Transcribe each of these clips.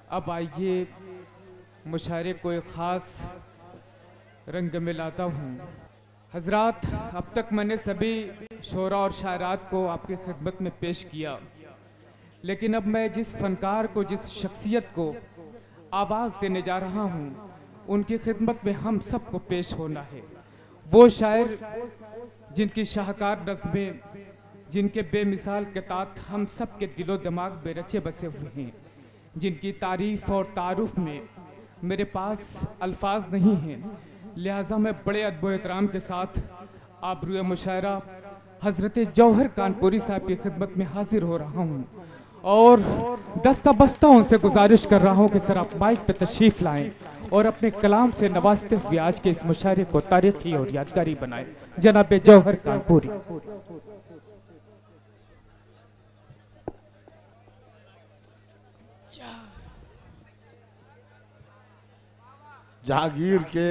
अब आइए मुशायरे को एक ख़ास रंग में लाता हूँ। हजरात, अब तक मैंने सभी शोरा और शायरात को आपकी खिदमत में पेश किया, लेकिन अब मैं जिस फनकार को, जिस शख्सियत को आवाज़ देने जा रहा हूँ, उनकी खिदमत में हम सबको पेश होना है। वो शायर जिनकी शाहकार नज़्में, जिनके बेमिसाल किताब हम सब के दिलो दिमाग में रचे बसे हुए हैं, जिनकी तारीफ़ और तारुफ में मेरे पास अल्फाज नहीं हैं, लिहाजा मैं बड़े अदब एहतराम के साथ आबरूए मुशायरा हज़रत जौहर कानपुरी साहब की खिदमत में हाजिर हो रहा हूँ और दस्ता बस्ता उनसे गुजारिश कर रहा हूँ कि सर आप माइक पे तशरीफ़ लाएं और अपने कलाम से नवाजते हुए आज के इस मुशायरे को तारीखी और यादगारी बनाएं। जनाब जौहर कानपुरी। जहांगीर के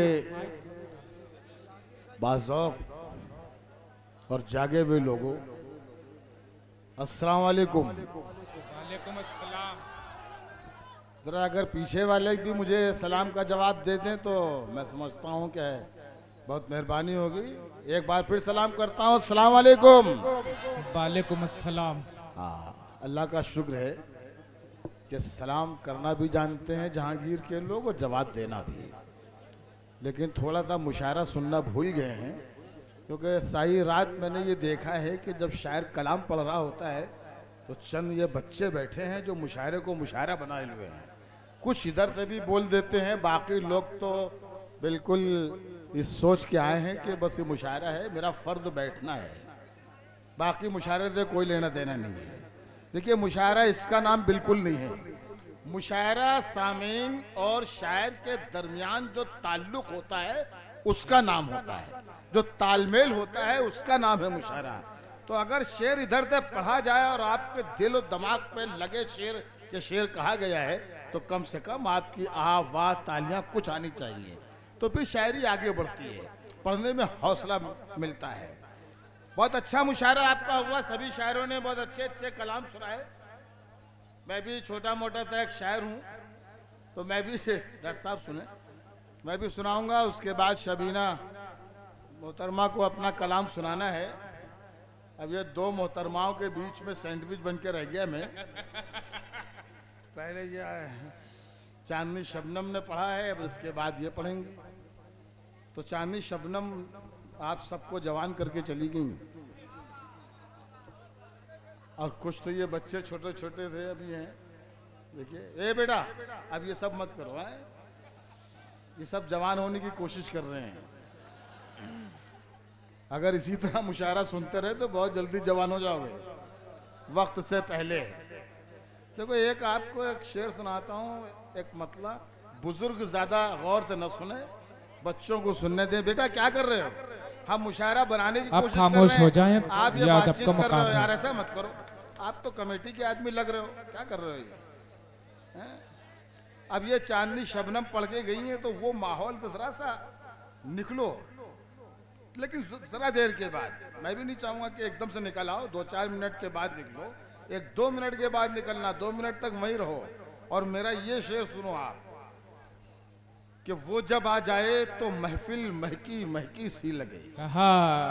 बाज़ौक़ और जागे हुए लोगों, अस्सलाम वालेकुम। वालेकुम अस्सलाम। ज़रा अगर पीछे वाले भी मुझे सलाम का जवाब दे दें तो मैं समझता हूँ कि बहुत मेहरबानी होगी। एक बार फिर सलाम करता हूँ, अस्सलाम वालेकुम। वालेकुम अस्सलाम। हाँ, अल्लाह का शुक्र है कि सलाम करना भी जानते हैं जहांगीर के लोग और जवाब देना भी, लेकिन थोड़ा सा मुशायरा सुनना भूल गए हैं, क्योंकि सारी रात मैंने ये देखा है कि जब शायर कलाम पढ़ रहा होता है तो चंद ये बच्चे बैठे हैं जो मुशायरे को मुशायरा बनाए हुए हैं। कुछ इधर से भी बोल देते हैं, बाकी लोग तो बिल्कुल इस सोच के आए हैं कि बस ये मुशायरा है, मेरा फ़र्द बैठना है, बाकी मुशायरे से कोई लेना देना नहीं है। देखिए, मुशायरा इसका नाम बिल्कुल नहीं है। मुशायरा सामीन और शायर के दरमियान जो ताल्लुक़ होता है उसका नाम होता है, जो तालमेल होता है उसका नाम है मुशायरा। तो अगर शेर इधर से पढ़ा जाए और आपके दिल और दिमाग पे लगे शेर के शेर कहा गया है तो कम से कम आपकी आह वाह तालियां कुछ आनी चाहिए, तो फिर शायरी आगे बढ़ती है, पढ़ने में हौसला मिलता है। बहुत अच्छा मुशायरा आपका हुआ, सभी शायरों ने बहुत अच्छे अच्छे कलाम सुनाए। मैं भी छोटा मोटा सा एक शायर हूँ, तो मैं भी डॉक्टर साहब सुने, मैं भी सुनाऊंगा। उसके बाद शबीना मोहतरमा को अपना कलाम सुनाना है। अब ये दो मोहतरमाओं के बीच में सैंडविच बन के रह गया मैं। पहले ये चांदनी शबनम ने पढ़ा है, अब उसके बाद ये पढ़ेंगे। तो चांदनी शबनम आप सबको जवान करके चली गई, और कुछ तो ये बच्चे छोटे छोटे थे अभी हैं। देखिए, ए बेटा, अब ये सब मत करो है, ये सब जवान होने की कोशिश कर रहे हैं। अगर इसी तरह मुशायरा सुनते रहे तो बहुत जल्दी जवान हो जाओगे, वक्त से पहले। देखो, एक आपको एक शेर सुनाता हूँ, एक मतलब बुजुर्ग ज्यादा गौर से न सुने, बच्चों को सुनने दें। बेटा क्या कर रहे हो? हम मुशायरा बनाने की कोशिश कर रहे हैं, खामोश हो जाएं, आप ये याद बातचीत आपका कर रहे हो मकाम है। यार, ऐसा मत करो। आप तो कमेटी के आदमी लग रहे हो, क्या कर रहे हो ये? हैं? अब ये चांदनी शबनम पढ़ के गई है तो वो माहौल तो जरा सा निकलो, लेकिन जरा देर के बाद। मैं भी नहीं चाहूंगा कि एकदम से निकल आओ, 2-4 मिनट के बाद निकलो, 1-2 मिनट के बाद निकलना, 2 मिनट तक वहीं रहो। और मेरा ये शेर सुनो आप कि वो जब आ जाए तो महफिल महकी महकी सी लगे। कहा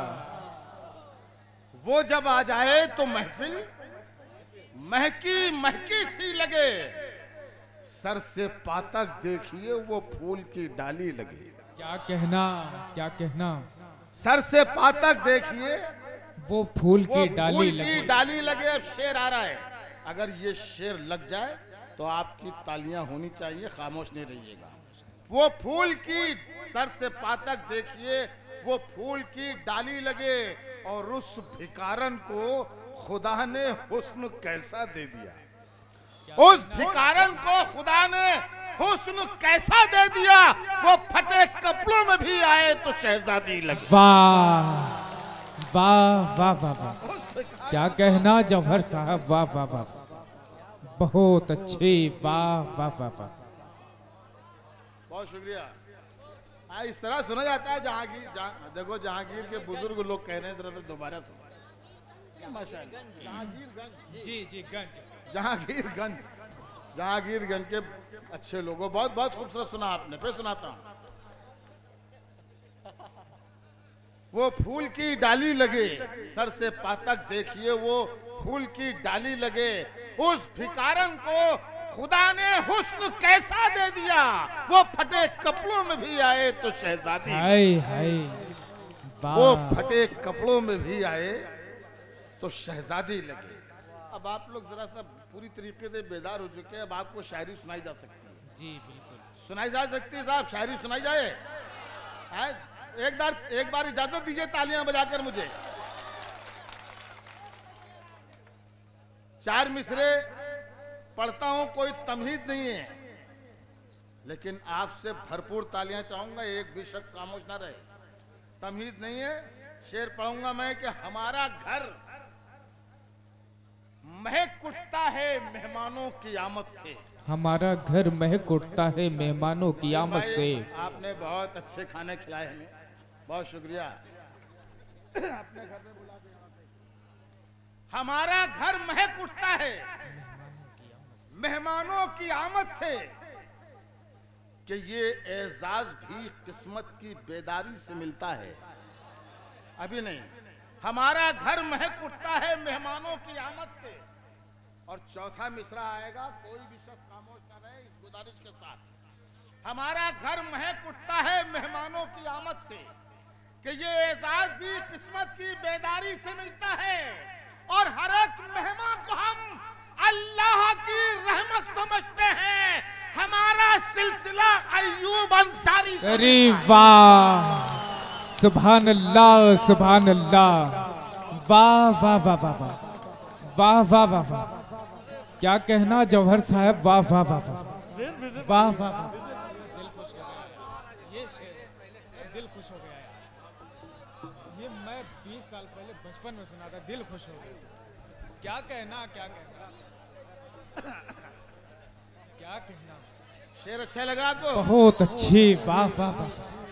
वो जब आ जाए तो महफिल महकी महकी सी लगे, सर से पातक देखिए वो फूल की डाली लगे। क्या कहना, क्या कहना। सर से पातक देखिए वो फूल वो की डाली फूल लगी। की डाली लगे। अब शेर आ रहा है, अगर ये शेर लग जाए तो आपकी तालियां होनी चाहिए, खामोश नहीं रहिएगा। वो फूल की, सर से पातक देखिए वो फूल की डाली लगे, और उस भिकारन को खुदा ने हुस्न कैसा दे दिया। उस भिकारन को खुदा ने हुस्न कैसा दे दिया, वो फटे कपड़ों में भी आए तो शहजादी लगे। वाह वाह वाह वाह वाह, क्या कहना जौहर साहब, वाह वाह वाह, बहुत अच्छी, वाह वाह वाह वाह। बहुत शुक्रिया। इस तरह सुना जाता है जहांगीर। देखो, जहांगीर के बुजुर्ग लोग कह रहे हैं, जरा दोबारा सुनो। माशाल्लाह, जहांगीरगंज। जी जी, गंज। जहांगीरगंज। जहांगीरगंज के अच्छे लोगों, बहुत बहुत खूबसूरत सुना आपने, फिर सुनाता हूं। वो फूल की डाली लगे, सर से पातक देखिए वो फूल की डाली लगे, उस भिखारन को खुदा ने हुस्न कैसा दे दिया, वो फटे कपड़ों में भी आए तो शहजादी। हाय हाय, वो फटे कपड़ों में भी आए तो शहजादी लगे। अब आप लोग जरा सा पूरी तरीके से बेदार हो चुके हैं, अब आपको शायरी सुनाई जा सकती है। जी बिल्कुल सुनाई जा सकती है साहब, शायरी सुनाई जाए। एक बार इजाजत दीजिए तालियां बजाकर मुझे। 4 मिसरे पढ़ता हूं, कोई तमहीद नहीं है, लेकिन आपसे भरपूर तालियां चाहूंगा, एक भी शख्स खामोश ना रहे। तमहीद नहीं है, शेर पढ़ूंगा मैं कि हमारा घर महक उठता है मेहमानों की आमद से। हमारा घर महक उठता है मेहमानों की आमद से। आपने बहुत अच्छे खाने खिलाए हमें, बहुत शुक्रिया। अपने घर में बुला के हमारा घर महक उठता है मेहमानों की आमद से, कि ये एजाज भी किस्मत की बेदारी से मिलता है। अभी नहीं, हमारा घर महक उठता है मेहमानों की आमद से। और चौथा मिसरा आएगा, कोई भी शख्स खामोश न रहे इस गुजारिश के साथ। हमारा घर महक उठता है मेहमानों की आमद से, कि ये एजाज भी किस्मत की बेदारी से मिलता है, और हर एक मेहमान को हम अल्लाह की रहमत समझते हैं। हमारा सिलसिला अय्यूब अंसारी से। अरे वाह, सुभान अल्लाह सुभान अल्लाह, वाह वाह वाह वाह वाह वाह वाह वाह वाह, क्या कहना जौहर साहब, वाह वाह वाह वाह वाह वाह वाह। दिल खुश हो गया, ये शेर दिल खुश हो गया यार। ये मैं 20 साल पहले बचपन में सुना था, दिल खुश हो गया। क्या कहना, क्या कहना, क्या कहना। शेर अच्छा लगा आपको? बहुत अच्छी, वाह वाह वाह।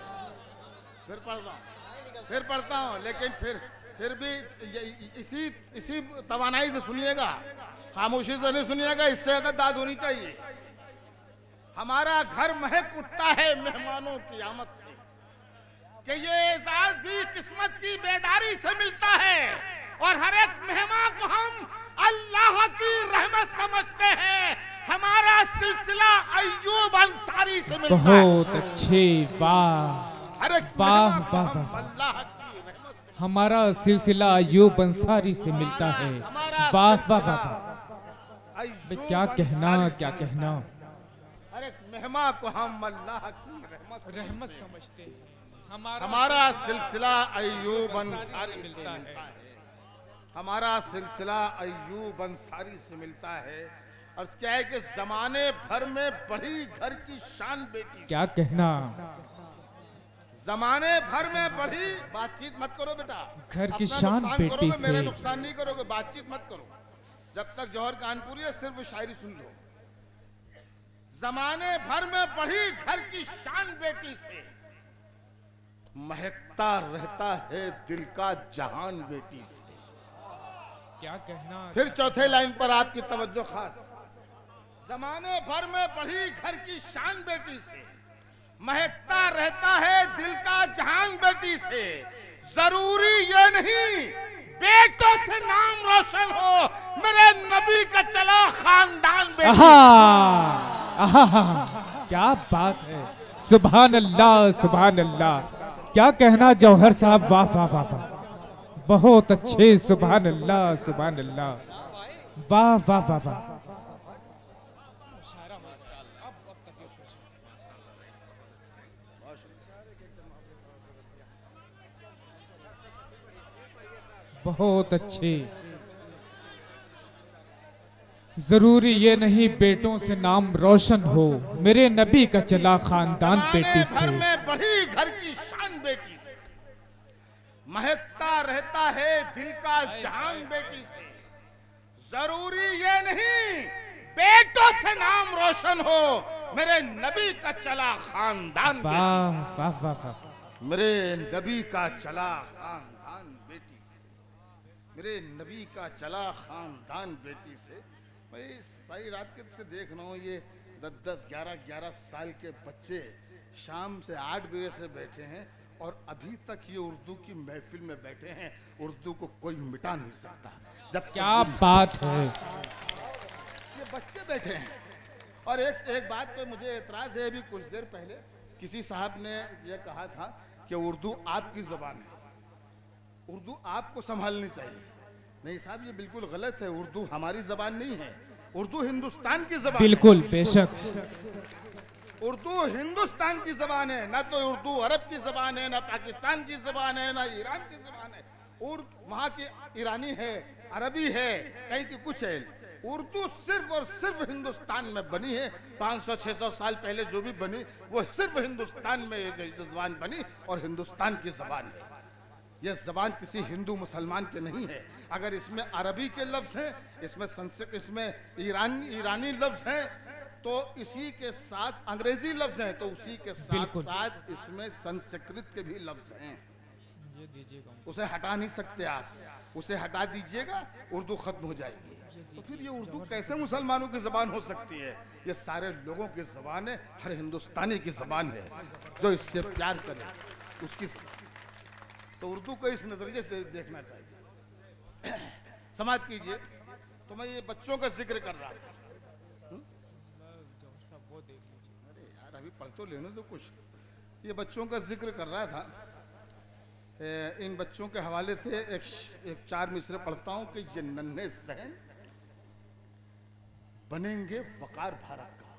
फिर पढ़ता हूँ, लेकिन फिर भी इसी तवानाई से सुनिएगा, खामोशी से नहीं सुनिएगा, इससे ज्यादा दाद होनी चाहिए। हमारा घर महक उठता है मेहमानों की आमद से, कि ये एजाज भी किस्मत की बेदारी से मिलता है, और हर एक मेहमान को हम अल्लाह की रहमत समझते हैं। हमारा सिलसिला अय्यूब अंसारी से मिलता है। बहुत अच्छे, वाह, हर एक वाह मेहमान को वाह हम वाह। अल्लाह की रहमत से। हमारा सिलसिला अय्यूब अंसारी से मिलता है। वाह वाह वाह वाह। अय्यूब क्या कहना, अंसारी क्या से कहना। हर एक मेहमान को हम अल्लाह की रहमत समझते हैं। हमारा सिलसिला अय्यूब अंसारी से मिलता है। हमारा सिलसिला अय्यूब अंसारी से मिलता है। और क्या है कि जमाने भर में बढ़ी घर की शान बेटी। क्या कहना, जमाने भर में बढ़ी, बातचीत मत करो बेटा, घर की अपना शान नुकसान बेटी करोगे, मेरा से। नुकसान नहीं करोगे, बातचीत मत करो। जब तक जौहर कानपुरी है सिर्फ शायरी सुन लो। जमाने भर में बढ़ी घर की शान बेटी से, महकता रहता है दिल का जहान बेटी से। क्या कहना। फिर चौथे लाइन पर आपकी तवज्जो खास। जमाने भर में बढ़ी घर की शान बेटी से, महकता रहता है दिल का जहान बेटी से। जरूरी ये नहीं बेटों से नाम रोशन हो, मेरे नबी का चला खानदान बेटी। आहा, क्या बात है, सुभान अल्लाह सुभान अल्लाह। क्या कहना जौहर साहब, वाह वाह वाह वाह, बहुत अच्छे, सुभान अल्लाह सुभान अल्लाह, वाह वाह वाह वाह। बहुत अच्छे। जरूरी ये नहीं बेटों से नाम रोशन हो, मेरे नबी का चला खानदान बेटी से। में बढ़ी घर की शान बेटी से, महकता रहता है दिल का जहान बेटी से। जरूरी ये नहीं बेटों से नाम रोशन हो, मेरे नबी का चला खानदान बेटी से। वाह वाह वाह, मेरे नबी का चला खानदान बेटी से, मेरे नबी का चला खानदान बेटी से। भाई सारी रात के से देख रहा हूँ ये 10-10, 11-11 साल के बच्चे शाम से 8 बजे से बैठे हैं और अभी तक ये उर्दू की महफिल में बैठे हैं। उर्दू को कोई मिटा नहीं सकता। जब क्या बात है, ये बच्चे बैठे हैं। और एक बात पे मुझे एतराज है। अभी कुछ देर पहले किसी साहब ने ये कहा था कि उर्दू आपकी ज़बान है, उर्दू आपको संभालनी चाहिए। नहीं साहब, ये बिल्कुल गलत है। उर्दू हमारी ज़बान नहीं है, उर्दू हिंदुस्तान की ज़बान है। बिल्कुल बेशक, उर्दू हिंदुस्तान की ज़बान है। ना तो उर्दू अरब की ज़बान है, ना पाकिस्तान की ज़बान है, ना ईरान की ज़बान है। और वहाँ की ईरानी है, अरबी है, कहीं की कुछ है। उर्दू सिर्फ और सिर्फ हिंदुस्तान में बनी है। 500-600 साल पहले जो भी बनी वो सिर्फ हिंदुस्तान में ज़बान बनी और हिंदुस्तान की ज़बान है। यह ज़बान किसी हिंदू मुसलमान के नहीं है। अगर इसमें अरबी के लफ्ज़ हैं, इसमें संस्कृत, इसमें ईरानी लफ्ज़ हैं, तो इसी के साथ अंग्रेजी लफ्ज़ हैं, तो उसी के साथ साथ इसमें संस्कृत के भी लफ्ज़ हैं। ये दीजिएगा, उसे हटा नहीं सकते आप। उसे हटा दीजिएगा, उर्दू खत्म हो जाएगी। तो फिर ये उर्दू कैसे मुसलमानों की ज़बान हो सकती है? ये सारे लोगों की ज़बान है, हर हिंदुस्तानी की ज़बान है जो इससे प्यार करे उसकी। तो उर्दू को इस नजरिए से देखना चाहिए। समाप्त कीजिए। तो मैं ये बच्चों का जिक्र कर रहा था। अरे यार, अभी पढ़ तो लेने दो कुछ। ये बच्चों का जिक्र कर रहा था। इन बच्चों के हवाले से एक 4 मिसरे पढ़ता हूँ कि ये नन्हे सहन बनेंगे वकार भारत का।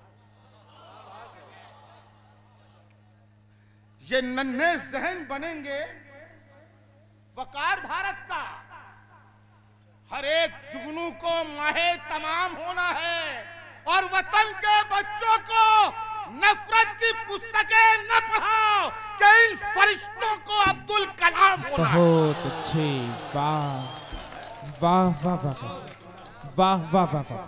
ये नन्हे जहन बनेंगे वकार भारत का। हर एक जुगनू को माहे तमाम होना है और वतन के बच्चों को नफरत की पुस्तकें न पढ़ाओ कि इन फरिश्तों को अब्दुल कलाम होना है। बहुत अच्छी, वाह वाह वाह वाह वाह वाह वाह वाह।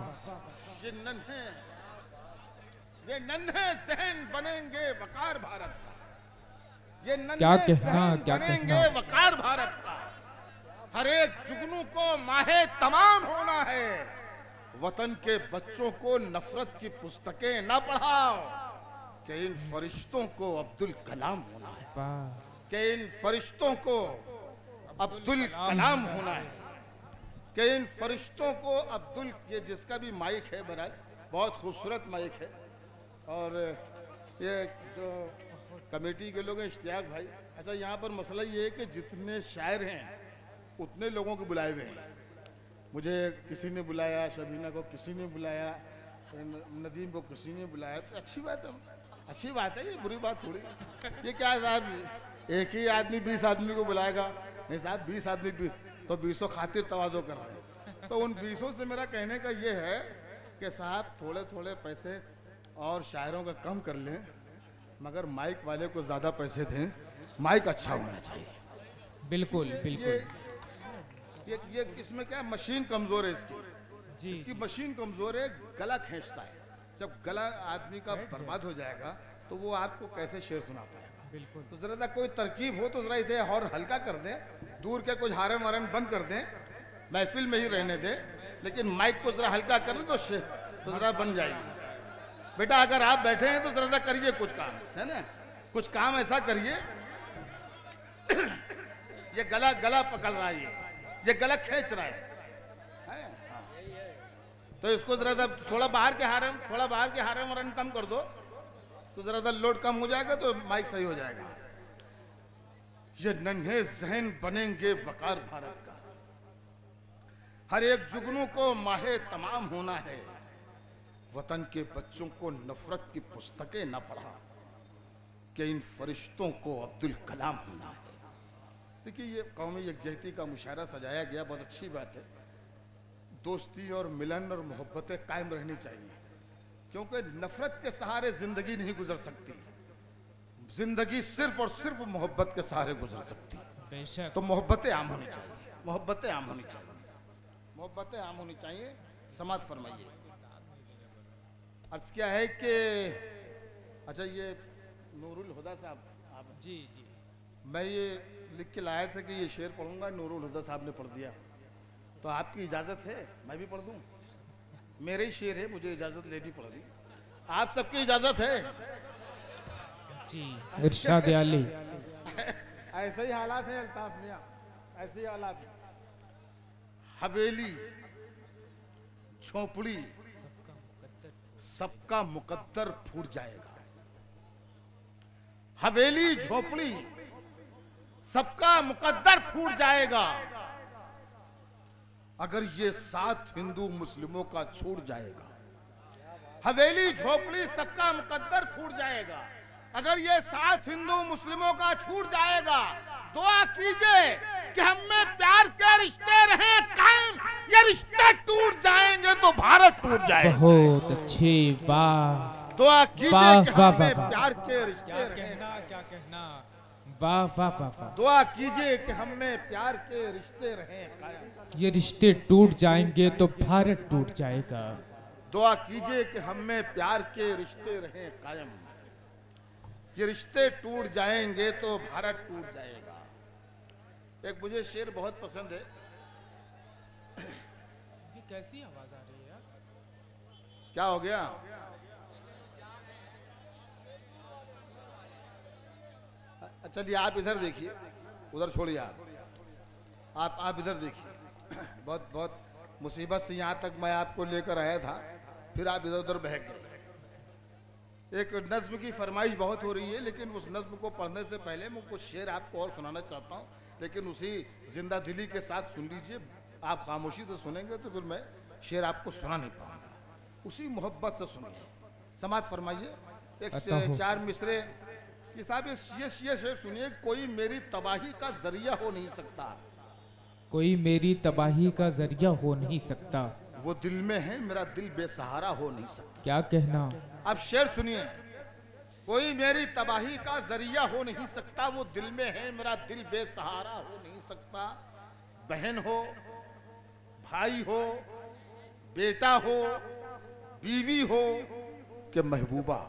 ये नन्हे सहन बनेंगे वकार भारत का। ये क्या नन्हे कहना, सहन क्या बनेंगे कहना। वकार भारत का। हर एक जुगनू को माहे तमाम होना है। वतन के बच्चों को नफरत की पुस्तकें ना पढ़ाओ कि इन फरिश्तों को अब्दुल कलाम होना है। कि इन फरिश्तों को अब्दुल कलाम होना है। कि इन फरिश्तों को अब्दुल, ये जिसका भी माइक है बहरहाल बहुत खूबसूरत माइक है। और ये जो कमेटी के लोग हैं, इश्तियाक भाई, अच्छा यहाँ पर मसला ये है कि जितने शायर हैं उतने लोगों को बुलाए हुए हैं। मुझे किसी ने बुलाया, शबीना को किसी ने बुलाया, नदीम को किसी ने बुलाया। तो अच्छी बात है, अच्छी बात है, ये बुरी बात थोड़ी। ये क्या है साहब, एक ही आदमी 20 आदमी को बुलाएगा? नहीं साहब, 20 आदमी 20 तो 20 खातिर तवाज़ो कर रहे हैं। तो उन 20 से मेरा कहने का ये है कि साहब थोड़े थोड़े पैसे और शायरों का कम कर लें, मगर माइक वाले को ज़्यादा पैसे दें। माइक अच्छा होना चाहिए। बिल्कुल बिल्कुल। ये इसमें क्या मशीन कमज़ोर है इसकी जी, इसकी मशीन कमज़ोर है, गला खींचता है। जब गला आदमी का बर्बाद हो जाएगा तो वो आपको कैसे शेर सुना पाएगा? बिल्कुल। तो ज़रा कोई तरकीब हो तो ज़रा इसे और हल्का कर दें, दूर के कुछ हारम वारम बंद कर दें, महफिल में ही रहने दें, लेकिन माइक को ज़रा हल्का कर दें तो ज़रा बन जाएगी। बेटा अगर आप बैठे हैं तो ज़रा करिए कुछ काम, है ना, कुछ काम ऐसा करिए। ये गला पकड़ रहा है, ये गला खींच रहा है। हाँ। तो इसको ज़रा थोड़ा बाहर के हारम वारम कम कर दो तो ज़रा लोड कम हो जाएगा तो माइक सही हो जाएगा। ये नन्हे जहन बनेंगे वकार भारत का। हर एक जुगनू को माहे तमाम होना है। वतन के बच्चों को नफरत की पुस्तकें न पढ़ा कि इन फरिश्तों को अब्दुल कलाम होना है। देखिए ये कौमी यकजहती का मुशायरा सजाया गया, बहुत अच्छी बात है। दोस्ती और मिलन और मोहब्बतें कायम रहनी चाहिए, क्योंकि नफरत के सहारे जिंदगी नहीं गुजर सकती। जिंदगी सिर्फ और सिर्फ मोहब्बत के सहारे गुजर सकती है। तो मोहब्बतें आम होनी चाहिए, मोहब्बतें आम होनी चाहिए, मोहब्बतें आम होनी चाहिए। समात फरमाइए। अर्ज क्या है कि अच्छा ये नूरुल हुदा साहब, आप जी जी, मैं ये लिख के लाया था कि ये शेर पढ़ूंगा, नूरुल हुदा साहब ने पढ़ दिया, तो आपकी इजाज़त है मैं भी पढ़ दूं? मेरे ही शेर है, मुझे इजाजत लेनी पड़ रही। आप सबकी इजाजत है जी इरशाद आली। ऐसे ही हालात है अल्ताफ मियां, ऐसे ही हालात है। हवेली झोपड़ी सबका मुकद्दर फूट जाएगा। हवेली झोपड़ी सबका मुकद्दर फूट जाएगा अगर ये साथ हिंदू मुस्लिमों का छूट जाएगा। हवेली झोपड़ी सबका मुकद्दर फूट जाएगा अगर ये साथ हिंदू मुस्लिमों का छूट जाएगा। दुआ कीजिए कि हम में प्यार के रिश्ते रहें कायम, ये रिश्ते टूट जाएंगे तो भारत टूट जाएगा। बहुत अच्छी, वाह। दुआ कीजिए कि हम में वाह, प्यार के रिश्ते क्या कहना, क्या कहना, वाह वाह वाह वाह। दुआ कीजिए कि हम में प्यार के रिश्ते रहें कायम, ये रिश्ते टूट जाएंगे तो भारत टूट जाएगा। दुआ कीजिए कि हम में प्यार के रिश्ते रहें कायम, ये रिश्ते टूट जाएंगे तो भारत टूट जाएगा। एक मुझे शेर बहुत पसंद है। ये कैसी आवाज आ रही है यार? क्या हो गया? चलिए आप इधर देखिए, उधर छोड़िए। आप इधर देखिए। बहुत बहुत मुसीबत से यहाँ तक मैं आपको लेकर आया था, फिर आप इधर उधर बहक गए। एक नज्म की फरमाइश बहुत हो रही है, लेकिन उस नज्म को पढ़ने से पहले मैं कुछ शेर आपको और सुनाना चाहता हूँ, लेकिन उसी जिंदा दिली के साथ सुन लीजिए। आप खामोशी तो सुनेंगे तो फिर मैं शेर आपको सुना नहीं पाऊंगा, उसी मोहब्बत से सुनिए। समात फरमाइए। एक चार मिसरे कि साहब ये शेर सुनिए। कोई मेरी तबाही का जरिया हो नहीं सकता, कोई मेरी तबाही का जरिया हो नहीं सकता, वो दिल में है मेरा दिल बेसहारा हो नहीं सकता। क्या कहना? अब शेर सुनिए। कोई मेरी तबाही का जरिया हो नहीं सकता, वो दिल में है मेरा दिल बेसहारा हो नहीं सकता। बहन हो, भाई हो, बेटा हो, बीवी हो कि महबूबा।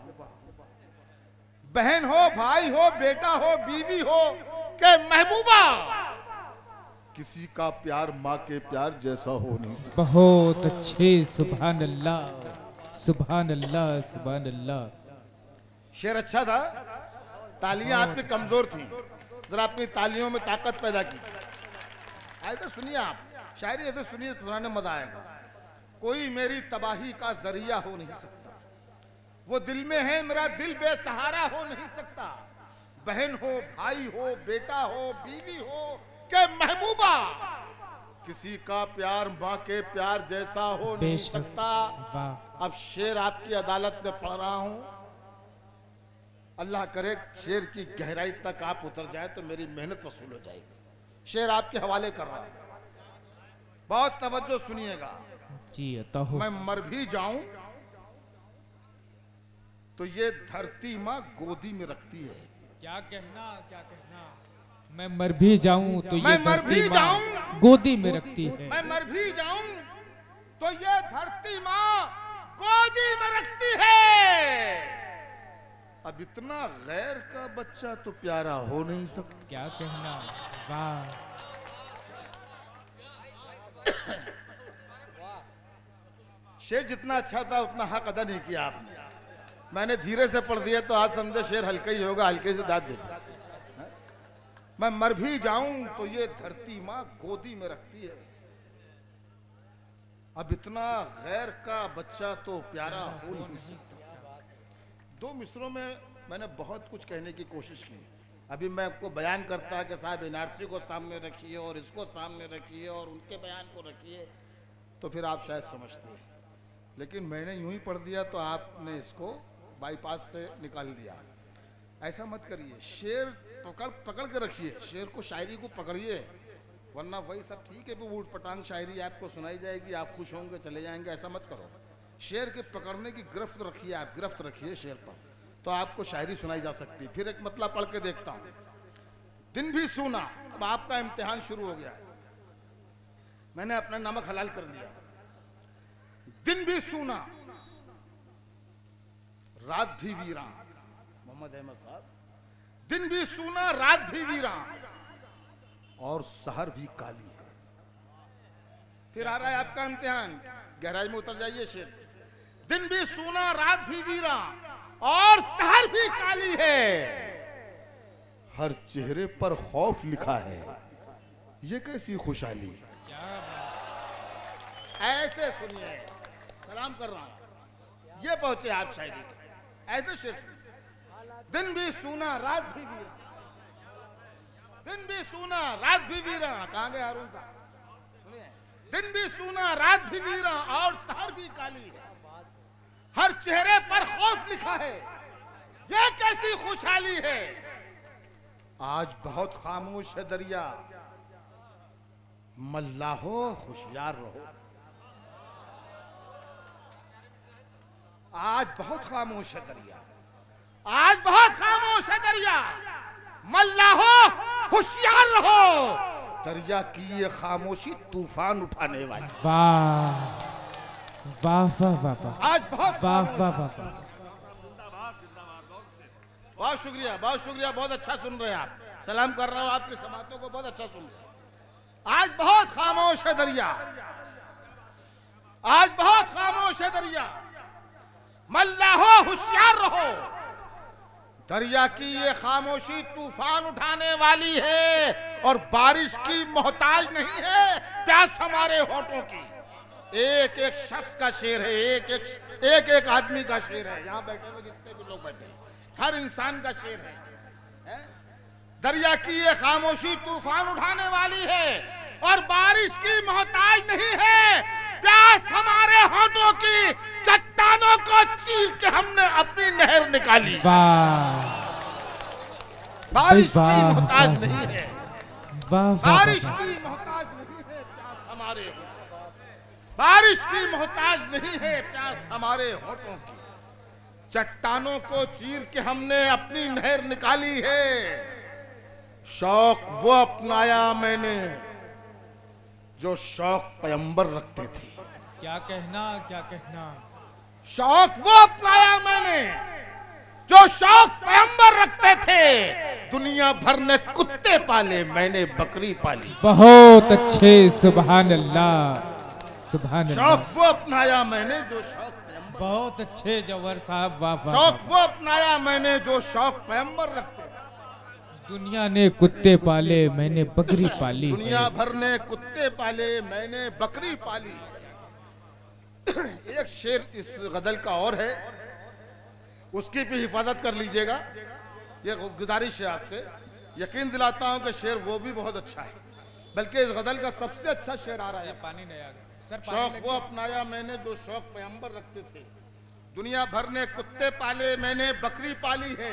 बहन हो, भाई हो, बेटा हो, बीवी हो कि महबूबा। किसी का प्यार माँ के प्यार जैसा हो नहीं सकता। बहुत अच्छे, सुभान अल्लाह, सुभान अल्लाह, सुभान अल्लाह। शेर अच्छा था, तालियां आपकी कमजोर थी, जरा अपनी तालियों में ताकत पैदा की। आए तो सुनिए आप शायरी, ऐसे सुनिए तो सुनाने मजा आएगा। कोई मेरी तबाही का जरिया हो नहीं सकता, वो दिल में है मेरा दिल बेसहारा हो नहीं सकता। बहन हो, भाई हो, बेटा हो, बीवी हो के महबूबा। किसी का प्यार माँ के प्यार जैसा हो नहीं सकता। अब शेर आपकी अदालत में पढ़ रहा हूं, अल्लाह करे शेर की गहराई तक आप उतर जाए तो मेरी मेहनत वसूल हो जाएगी। शेर आपके हवाले कर रहा हूं, बहुत तवज्जो सुनिएगा। जी अता हो। मैं मर भी जाऊं तो ये धरती माँ गोदी में रखती है। क्या कहना, क्या कहना? मैं मर भी जाऊं तो मैं ये मर भी धरती माँ जाऊं, गोदी में रखती है। मैं मर भी जाऊं तो ये धरती माँ गोदी में रखती है। अब इतना गैर का बच्चा तो प्यारा हो नहीं सकता। क्या कहना, वाह। शेर जितना अच्छा था उतना हक अदा नहीं किया आपने। मैंने धीरे से पढ़ दिया तो आप समझे शेर हल्का ही होगा, हल्के से दाद दे दिया। मैं मर भी जाऊं तो ये धरती माँ गोदी में रखती है। अब इतना गैर का बच्चा तो प्यारा हो नहीं सकता। दो मिसरों में मैंने बहुत कुछ कहने की कोशिश की। अभी मैं आपको बयान करता कि साहब एनआरसी को सामने रखिए और इसको सामने रखिए और उनके बयान को रखिए तो फिर आप शायद समझते हैं, लेकिन मैंने यूं ही पढ़ दिया तो आपने इसको बाईपास से निकाल दिया। ऐसा मत करिए, शेर पकड़ के रखिए, शेर को, शायरी को पकड़िए, वरना वही सब ठीक है वो ऊट पटांग शायरी आपको सुनाई जाएगी, आप खुश होंगे चले जाएंगे। ऐसा मत करो। शेर के पकड़ने की गिरफ्त रखिए, आप गिरफ्त रखिए शेर पर, तो आपको शायरी सुनाई जा सकती है। फिर एक मतलब पढ़ के देखता हूँ। दिन भी सूना, अब आपका इम्तिहान शुरू हो गया। मैंने अपना नमक हलाल कर लिया। दिन भी सूना, रात भी वीरान। मोहम्मद अहमद साहब, दिन भी सूना, रात भी वीरान और सहर भी काली है। फिर आ रहा है आपका इम्तिहान, गहराई में उतर जाइए शेर। दिन भी सूना रात भी वीरा और सहर भी काली है, हर चेहरे पर खौफ लिखा है, ये कैसी खुशहाली। ऐसे सुनिए, सलाम कर रहा हूं, ये पहुंचे आप शायरी, ऐसे शेर। दिन भी सूना रात भी वीरा, दिन भी सूना रात भी वीरा, कहां गए हारून साहब, सुनिए। दिन भी सूना रात भी वीरा और सहर भी काली है, हर चेहरे पर खौफ लिखा है, ये कैसी खुशहाली है। आज बहुत खामोश है दरिया, मल्लाहो होशियार रहो। आज बहुत खामोश है दरिया, आज बहुत खामोश है दरिया, मल्लाहो होशियार रहो। दरिया की ये खामोशी तूफान उठाने वाली। वाह वाह वाह वाह वाह, आज बहुत वाह वाह वाह वाह, बहुत शुक्रिया, बहुत शुक्रिया, बहुत अच्छा सुन रहे हैं आप। सलाम कर रहा हूं आपकी समातों को, बहुत अच्छा सुन रहे हैं। आज बहुत खामोश है दरिया, आज बहुत खामोश है दरिया, मल्लाहो होशियार रहो। दरिया की ये खामोशी तूफान उठाने वाली है और बारिश की मोहताज नहीं है प्यास हमारे होठों की। एक एक शख्स का शेर है, एक एक आदमी का शेर है, यहाँ बैठे हुए जितने भी लोग बैठे हैं, हर इंसान का शेर है? दरिया की ये खामोशी तूफान उठाने वाली है और बारिश की मोहताज नहीं है प्यास हमारे होठों की। चट्टानों को चीर के हमने अपनी नहर निकाली। वाह, बारिश की वाह, मोहताज वाह, नहीं है, वाह वाह बारिश वाह, की मोहताज नहीं है प्यास हमारे होठों, बारिश की मोहताज नहीं है प्यास हमारे होठों की। चट्टानों को चीर के हमने अपनी नहर निकाली है। शौक वो अपनाया मैंने जो शौक पैगंबर रखते थे। क्या कहना, क्या कहना। शौक वो अपनाया मैंने जो शौक पैगंबर रखते थे। दुनिया भर ने कुत्ते पाले, मैंने बकरी पाली। बहुत अच्छे, सुभान अल्लाह, सुभान अल्लाह। शौक वो अपनाया मैंने जो शौक पैगंबर, बहुत अच्छे जवाहर साहब, वाह वाह। शौक वो अपनाया मैंने जो शौक पैगंबर रखते थे। दुनिया ने कुत्ते पाले, मैंने बकरी पाली। दुनिया भर ने कुत्ते पाले, मैंने बकरी पाली। एक शेर इस गजल का और है, उसकी भी हिफाजत कर लीजिएगा, ये गुजारिश है आपसे। यकीन दिलाता हूं कि शेर वो भी बहुत अच्छा है, बल्कि इस गजल का सबसे अच्छा शेर आ रहा है। पानी नहीं आ गया। शौक वो अपनाया मैंने जो शौक पैगंबर रखते थे। दुनिया भर ने कुत्ते पाले, मैंने बकरी पाली है।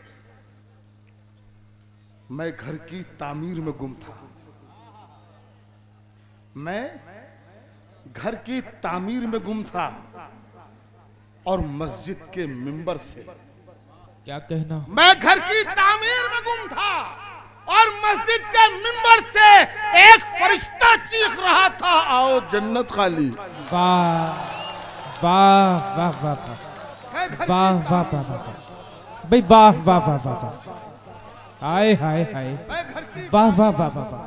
मैं घर की तामीर में गुम था, मैं घर की तामीर में गुम था और मस्जिद के मिंबर से। क्या कहना। मैं घर की तामीर में गुम था और मस्जिद के मिंबर से एक फरिश्ता चीख रहा था, आओ जन्नत खाली। वाह वाह वाह वाह वाह, वाह वाह वाह वाह भाई, वाह वाह वाह वाह वाह, हाय हाय हाय, वाह वाह वाह वाह वाह,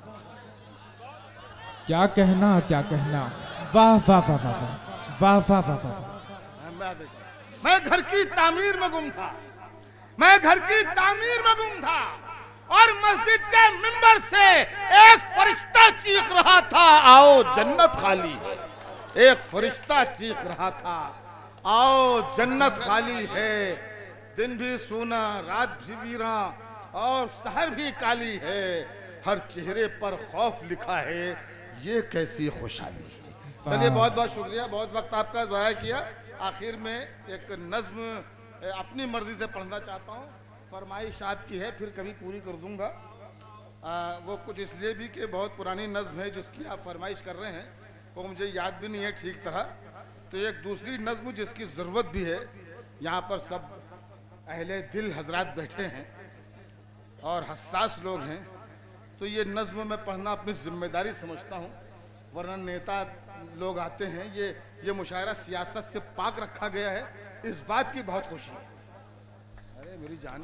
क्या कहना, क्या कहना, वाह वाह वाह वाह वाह, वाह वाह वाह वाह। मैं घर की तामीर में गुम था, मैं घर की तामीर में गुम था और मस्जिद के मिंबर से एक फरिश्ता चीख रहा था, आओ जन्नत खाली। एक फरिश्ता चीख रहा था, आओ जन्नत खाली है। दिन भी सूना रात भी वीरा और सहर भी काली है, हर चेहरे पर खौफ लिखा है, ये कैसी खुशहाली है। चलिए बहुत बहुत शुक्रिया, बहुत वक्त आपका ज़ाया किया। आखिर में एक नज्म अपनी मर्जी से पढ़ना चाहता हूँ, फरमाइश आपकी है, फिर कभी पूरी कर दूंगा। वो कुछ इसलिए भी कि बहुत पुरानी नज्म है जिसकी आप फरमाइश कर रहे हैं, वो मुझे याद भी नहीं है ठीक तरह। तो एक दूसरी नज्म जिसकी ज़रूरत भी है, यहाँ पर सब अहले दिल हजरात बैठे हैं और हसास लोग हैं, तो ये नज्म मैं पढ़ना अपनी जिम्मेदारी समझता हूँ, वरना नेता लोग आते हैं। ये मुशायरा सियासत से पाक रखा गया है, इस बात की बहुत खुशी है। अरे मेरी जान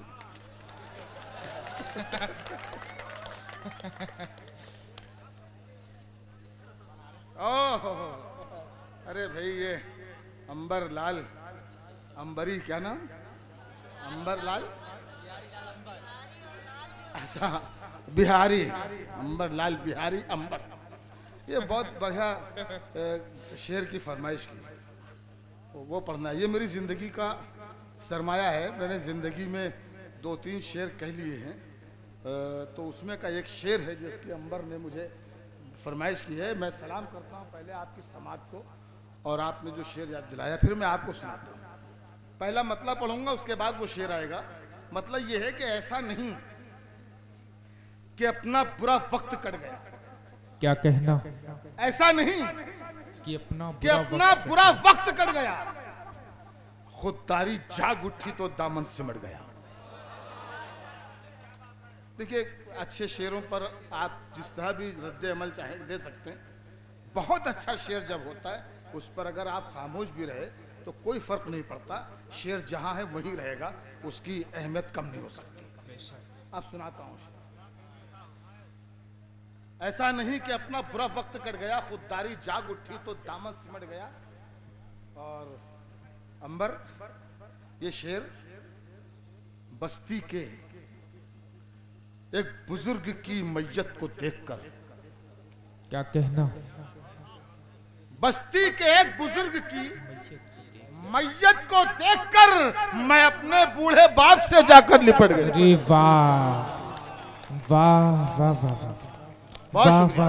ओह, अरे भाई ये अंबर लाल, अंबरी क्या नाम, अंबर लाल, अच्छा बिहारी, अंबर लाल बिहारी अंबर। ये बहुत बढ़िया शेर की फरमाइश की, वो पढ़ना है। ये मेरी जिंदगी का सरमाया है। मैंने जिंदगी में 2-3 शेर कह लिए हैं, तो उसमें का एक शेर है जिसकी अंबर ने मुझे फरमाइश की है। मैं सलाम करता हूँ पहले आपकी समाज को, और आपने जो शेर याद दिलाया फिर मैं आपको सुनाता हूँ। पहला मतलब पढ़ूंगा, उसके बाद वो शेर आएगा। मतलब ये है कि ऐसा नहीं कि अपना बुरा वक्त कट गया। क्या कहना? ऐसा नहीं कि अपना बुरा वक्त कट गया, खुददारी जाग उठी तो दामन सिमट गया। देखिए, अच्छे शेरों पर आप जिस तरह भी रद्द अमल चाहे दे सकते हैं। बहुत अच्छा शेर जब होता है उस पर अगर आप खामोश भी रहे तो कोई फर्क नहीं पड़ता, शेर जहां है वहीं रहेगा, उसकी अहमियत कम नहीं हो सकती। आप सुनाता हूं शेर। ऐसा नहीं कि अपना बुरा वक्त कट गया, खुददारी जाग उठी तो दामन सिमट गया। और अंबर, ये शेर बस्ती के एक बुजुर्ग की मैयत को देखकर, क्या कहना? बस्ती के एक बुजुर्ग की मैयत को देखकर मैं अपने बूढ़े बाप से जाकर लिपट गया। अरे वाह वाह वाह वाह वाह, बहुत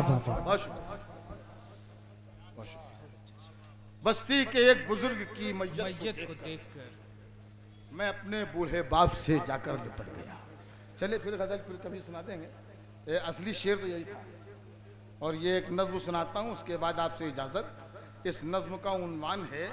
बस्ती के एक बुजुर्ग की मैयत को देखकर मैं अपने बूढ़े बाप से जाकर लिपट गया। चले फिर गजल फिर कभी सुना देंगे। असली शेर तो यही था। और ये एक नज्म सुनाता हूं, उसके बाद आपसे इजाजत। इस नज्म का उन्वान है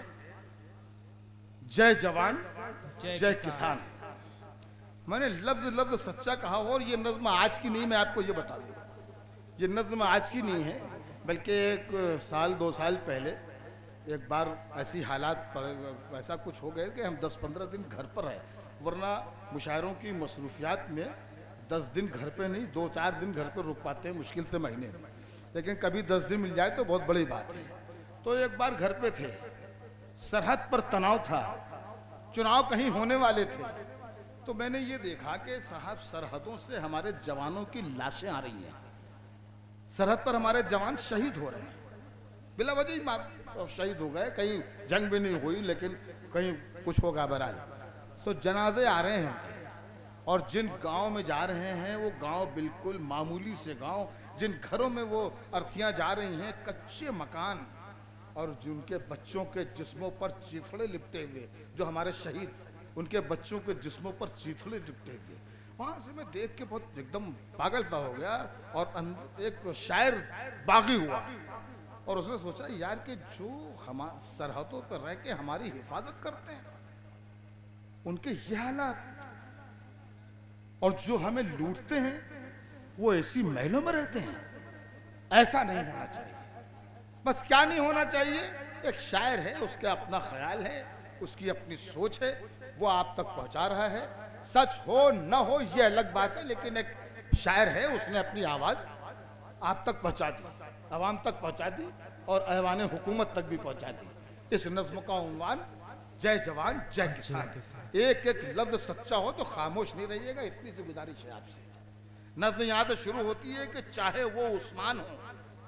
जय जवान जय किसान। मैंने लफ्ज लफ्ज सच्चा कहा। और ये नज्म आज की नहीं, मैं आपको ये बता दूं, ये नज्म आज की नहीं है, बल्कि 1 साल 2 साल पहले एक बार ऐसी हालात पर ऐसा कुछ हो गए कि हम 10-15 दिन घर पर रहे। वरना मुशायरों की मसरूफियात में 10 दिन घर पे नहीं, 2-4 दिन घर पे रुक पाते हैं, मुश्किल से महीने में। लेकिन कभी 10 दिन मिल जाए तो बहुत बड़ी बात है। तो एक बार घर पे थे, सरहद पर तनाव था, चुनाव कहीं होने वाले थे। तो मैंने ये देखा कि साहब सरहदों से हमारे जवानों की लाशें आ रही हैं। सरहद पर हमारे जवान शहीद हो रहे हैं, बिला वजह ही शहीद हो गए। कहीं जंग भी नहीं हुई, लेकिन कहीं कुछ होगा बहरहाल। तो जनाजे आ रहे हैं, और जिन गांव में जा रहे हैं वो गांव बिल्कुल मामूली से गांव, जिन घरों में वो अर्थियां जा रही हैं कच्चे मकान, और जिनके बच्चों के जिस्मों पर चीथड़े लिपटे हुए, जो हमारे शहीद, उनके बच्चों के जिस्मों पर चीथड़े लिपटे हुए। वहां से मैं देख के बहुत एकदम पागल सा हो गया। और एक शायर बागी हुआ, और उसने सोचा यार कि जो हम सरहदों पर रह के हमारी हिफाजत करते हैं उनके ये हालात, और जो हमें लूटते हैं वो ऐसी महलों में रहते हैं। ऐसा नहीं होना चाहिए। बस क्या नहीं होना चाहिए? एक शायर है, उसका अपना ख्याल है, उसकी अपनी सोच है, वो आप तक पहुंचा रहा है। सच हो न हो ये अलग बात है, लेकिन एक शायर है, उसने अपनी आवाज आप तक पहुंचा दी, अवाम तक पहुंचा दी, और ऐवान हुकूमत तक भी पहुंचा दी। इस नज्म का उन्वान जय जवान जय किसान। एक एक लफ्ज सच्चा हो तो खामोश नहीं रहिएगा, इतनी सी गुजारिश है आपसे। नज्म यहाँ से शुरू होती है कि चाहे वो उस्मान हो,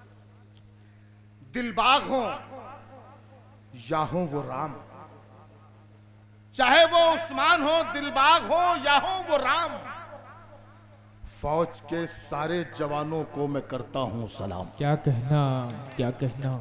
दिलबाग हो, या हो वो राम। चाहे वो उस्मान हो, दिलबाग हो, या हो वो राम, फौज के सारे जवानों को मैं करता हूं सलाम। क्या कहना? क्या कहना?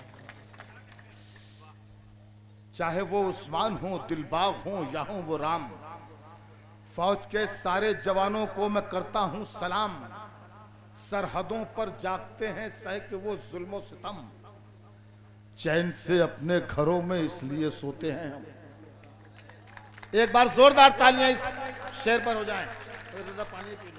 चाहे वो उस्मान हो, दिलबाग हो, या हो वो राम, फौज के सारे जवानों को मैं करता हूं सलाम। सरहदों पर जागते हैं सह के वो जुल्म सितम, चैन से अपने घरों में इसलिए सोते हैं हम। एक बार जोरदार तालियां इस शेर पर हो जाएं। पानी पी लो,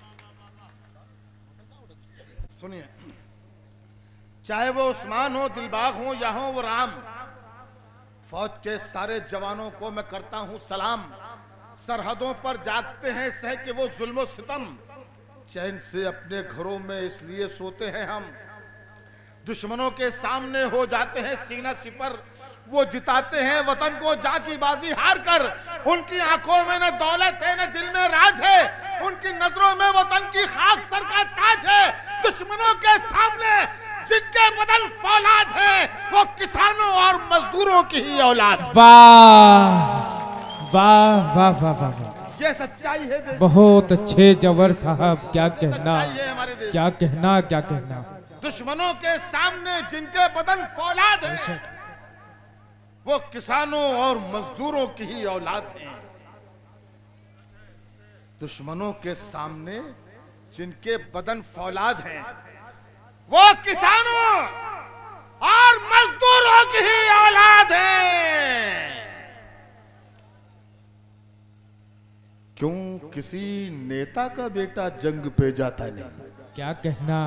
सुनिए। चाहे वो उस्मान हो, दिलबाग हो, या हो वो राम, फौज के सारे जवानों को मैं करता हूं सलाम। सरहदों पर जागते हैं सह के वो जुल्म सितम, चैन से अपने घरों में इसलिए सोते हैं हम। दुश्मनों के सामने हो जाते हैं सीना सिपर, वो जिताते हैं वतन को जाकी बाजी हार कर। उनकी आंखों में न दौलत है न दिल में राज है, उनकी नजरों में वतन की खास सर का ताज है। दुश्मनों के सामने जिनके बदन फौलाद है, वो किसानों और मजदूरों की ही औलाद। वाह वाह वाह वाह वाह वाह, ये सच्चाई है देश, बहुत अच्छे जवर साहब, क्या कहना, सच्चाई है हमारे देश। क्या कहना, क्या कहना। दुश्मनों के सामने जिनके बदन फौलाद है, वो किसानों और मजदूरों की ही औलाद है। दुश्मनों के सामने जिनके बदन फौलाद हैं, वो किसानों और मजदूरों की ही औलाद है। क्यों किसी नेता का बेटा जंग पे जाता नहीं? क्या कहना।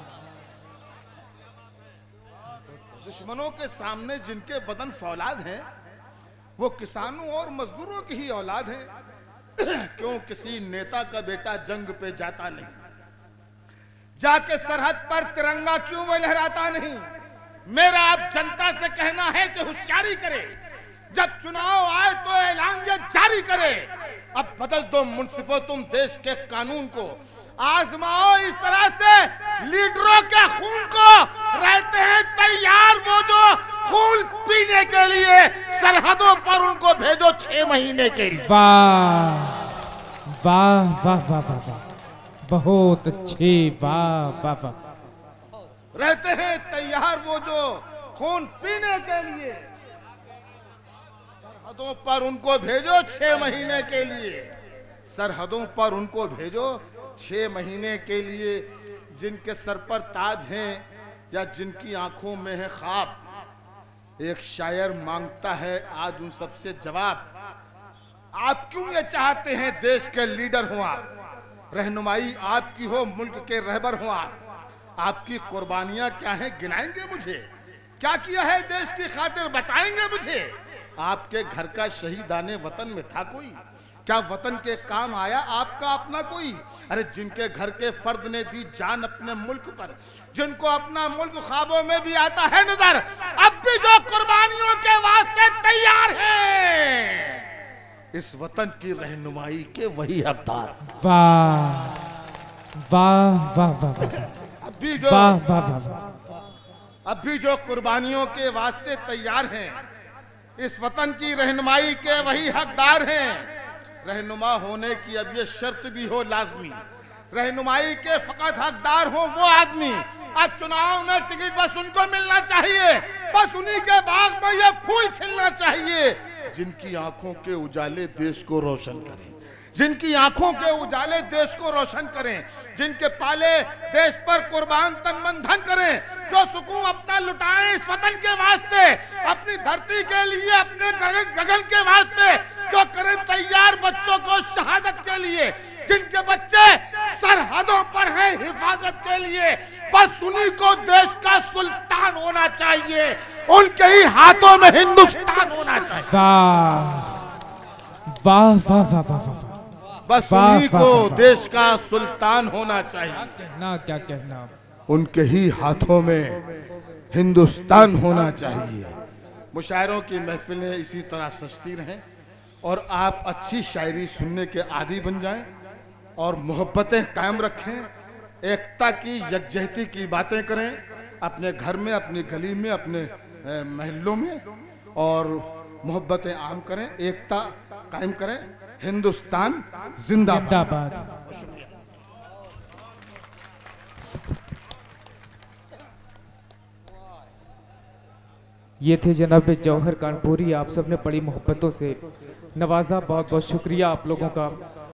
दुश्मनों के सामने जिनके बदन फौलाद हैं, वो किसानों और मजदूरों की ही औलाद है। क्यों किसी नेता का बेटा जंग पे जाता नहीं? जाके सरहद पर तिरंगा क्यों वो लहराता नहीं? मेरा अब जनता से कहना है कि होशियारी करे, जब चुनाव आए तो ऐलान ये जारी करे। अब बदल दो मुंसिफो तुम देश के कानून को, आजमाओ इस तरह से लीडरों के खून को। रहते हैं तैयार वो जो खून पीने के लिए, सरहदों पर उनको भेजो 6 महीने के लिए। वाह वाह वाह वाह वाह वाह, बहुत अच्छे, वाह वाह वाह। रहते हैं तैयार वो जो खून पीने के लिए, सरहदों पर उनको भेजो 6 महीने के लिए। सरहदों पर उनको भेजो 6 महीने के लिए। जिनके सर पर ताज हैं या जिनकी आंखों में है ख्वाब। एक शायर मांगता है आज उन सबसे जवाब, आप क्यों ये चाहते हैं देश के लीडर हो आप? रहनुमाई आपकी हो, मुल्क के रहबर हो आप। आपकी कुर्बानियां क्या हैं गिनाएंगे मुझे? क्या किया है देश की खातिर बताएंगे मुझे? आपके घर का शहीदाने वतन में था कोई? क्या वतन के काम आया आपका अपना कोई? अरे जिनके घर के फर्द ने दी जान अपने मुल्क पर, जिनको अपना मुल्क ख्वाबों में भी आता है नजर, अब भी जो कुर्बानियों के वास्ते तैयार हैं, इस वतन की रहनुमाई के वही हकदार। वाह वाह वाह वाह वाह, अभी जो वाह वाह वाह वाह, अभी जो कुर्बानियों के वास्ते तैयार हैं, इस वतन की रहनुमाई के वही हकदार हैं। रहनुमा होने की अब ये शर्त भी हो लाजमी, रहनुमाई के फकत हकदार हो वो आदमी। आज चुनाव में टिकट बस उनको मिलना चाहिए, बस उन्हीं के बाग में ये फूल खिलना चाहिए जिनकी आंखों के उजाले देश को रोशन करें, जिनकी आंखों के उजाले देश को रोशन करें, जिनके पाले देश पर कुर्बान तन मन धन करें, जो सुकून अपना लुटाएं इस वतन के वास्ते, अपनी धरती के लिए, अपने गगन के वास्ते, जो करें तैयार बच्चों को शहादत के लिए, जिनके बच्चे सरहदों पर हैं हिफाजत के लिए। बस उन्हीं को देश का सुल्तान होना चाहिए, उनके ही हाथों में हिंदुस्तान होना चाहिए। वाह वाह वाह वाह वाह, बस उन्हीं को देश का सुल्तान होना चाहिए। क्या कहना, क्या कहना। उनके ही हाथों में हिंदुस्तान होना चाहिए। मुशायरों की महफिलें इसी तरह सजती रहें और आप अच्छी शायरी सुनने के आदी बन जाएं और मोहब्बतें कायम रखें, एकता की यकजहती की बातें करें अपने घर में, अपनी गली में, अपने महल्लों में, और मोहब्बतें आम करें, एकता कायम करें। हिंदुस्तान जिंदाबाद। ये थे जनाब जौहर कानपुरी, आप सबने बड़ी मोहब्बतों से नवाजा, बहुत बहुत शुक्रिया आप लोगों का।